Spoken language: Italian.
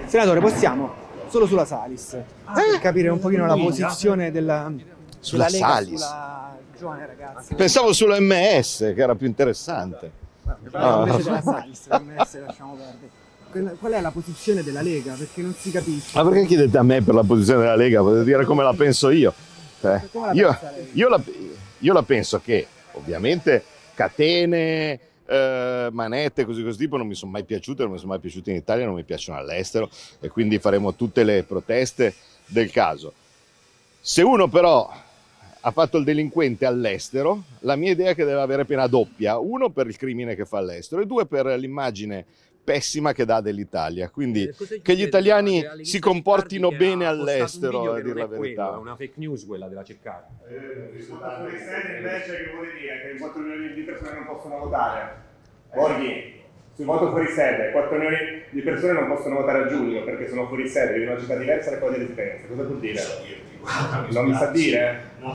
Senatore, possiamo solo sulla Salis per capire un pochino la posizione della Sulla Lega Salis? sulla giovane ragazza. Pensavo sulla MS, che era più interessante. Parliamo invece della Salis, l'MS lasciamo perdere. Qual è la posizione della Lega? Perché non si capisce. Ma perché chiedete a me per la posizione della Lega? Potete dire come la penso io. Come la Io, pensa lei? io la penso che, ovviamente, catene, manette, così tipo non mi sono mai piaciute, non mi sono mai piaciute in Italia, non mi piacciono all'estero, e quindi faremo tutte le proteste del caso. Se uno però ha fatto il delinquente all'estero, la mia idea è che deve avere pena doppia, uno per il crimine che fa all'estero e due per l'immagine pessima che dà dell'Italia. Quindi che gli italiani si comportino bene all'estero, a dire la verità. È una fake news quella della Ceccara. Fuori sede invece che vuole dire che 4 milioni di persone non possono votare. Borghi, sul voto fuori sede, 4 milioni di persone non possono votare a giugno perché sono fuori sede, in una città diversa da quella di residenza. Cosa vuol dire? Non mi sa dire?